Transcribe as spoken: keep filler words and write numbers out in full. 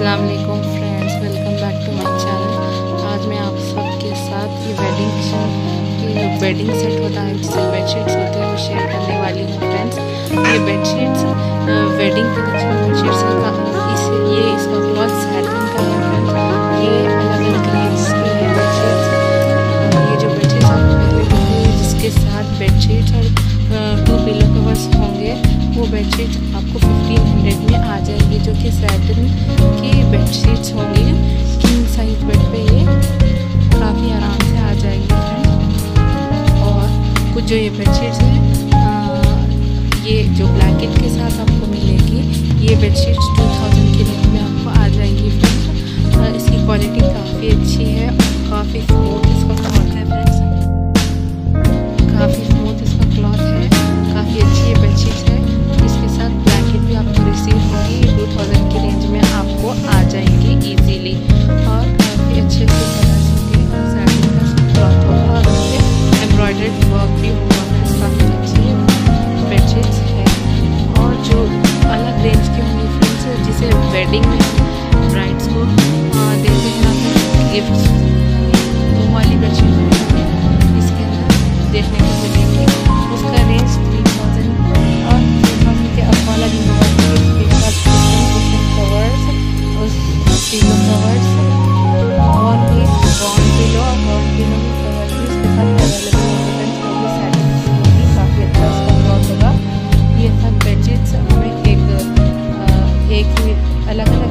अस्सलाम वालेकुम friends, welcome back to my channel. आज मैं आप सबके साथ ये वेडिंग की जो वेडिंग सेट होता है जिससे बेडशीट्स होते हैं वो शेयर करने वाली हूँ फ्रेंड्स। ये बेडशीट्स वेडिंग कलेक्शन बेडशीट्स का इस ये इसका क्लॉथ सैटिन का है फ्रेंड्स। ये अलग अलग रेंज की है बेडशीट्स। ये जो बेडशीट्स आपको पहले दिखी जिसके साथ बेडशीट्स और टू पिलो कवर्स होंगे वो बेडशीट्स आपको फिफ्टीन हंड्रेड में आ जाएगी, जो कि सैटिन की बेडशीट्स होंगी। किंग साइज बेड पे ये काफ़ी आराम से आ जाएगी फ्रेंड्स। और कुछ जो ये बेडशीट्स हैं ये जो ब्लैंकेट के साथ आपको मिलेगी, ये बेडशीट्स टू थाउजेंड के रेंज में आपको आ जाएंगी फ्रेंड्स। इसकी क्वालिटी काफ़ी अच्छी है और काफ़ी स्मूथ इसका क्लॉथ है फ्रेंड्स। काफ़ी स्मूथ इसका क्लॉथ है, काफ़ी अच्छी ये बेडशीट्स है। इसके साथ ब्लैंकेट भी आपको रिसीव होगी, टू थाउजेंड की रेंज में आपको आ जाएंगी इजीली। और काफ़ी अच्छे से कलर्स होंगे और सैटिन का क्लॉथ होगा और उस पर एम्ब्रॉयडर्ड वर्क भी होगा। काफ़ी अच्छी बेडशीट्स है और जो अलग रेंज की होंगी फ्रेंड्स, जिसे वेडिंग में ब्राइड्स को देते हैं अपने गिफ्ट्स, वो वाली बेडशीट होगी इसके अंदर देखने को मिलेगी। उसका रेंज थ्री थाउजेंड और थ्री थाउजेंड के अब वाला भी होगा। कवर्स उस पिलो कवर्स और भी गॉन पिलो और गॉन पिलो के कवर भी इसके साथ अवेलेबल होंगे। वो भी सैटिन की होगी, काफ़ी अच्छा इसका क्लॉथ होगा। ये सब बेडशीट्स हमें एक एक ही अलग अलग